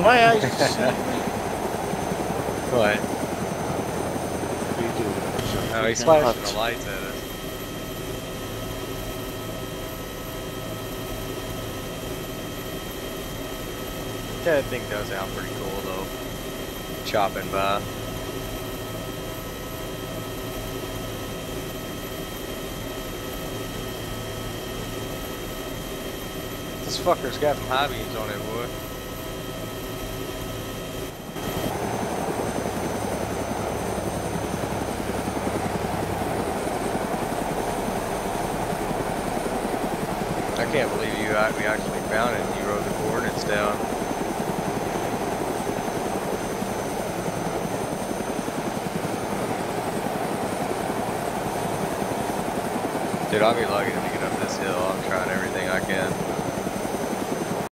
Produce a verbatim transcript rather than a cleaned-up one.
my eyes to see. What? What are you doing? No, he's Freaking flashing hot. the lights at us. That thing does sound pretty cool though. Chopping by. This fucker's got some high beams on it, boy. I can't believe you we actually found it and you wrote the coordinates down. Dude, I'll be lucky to be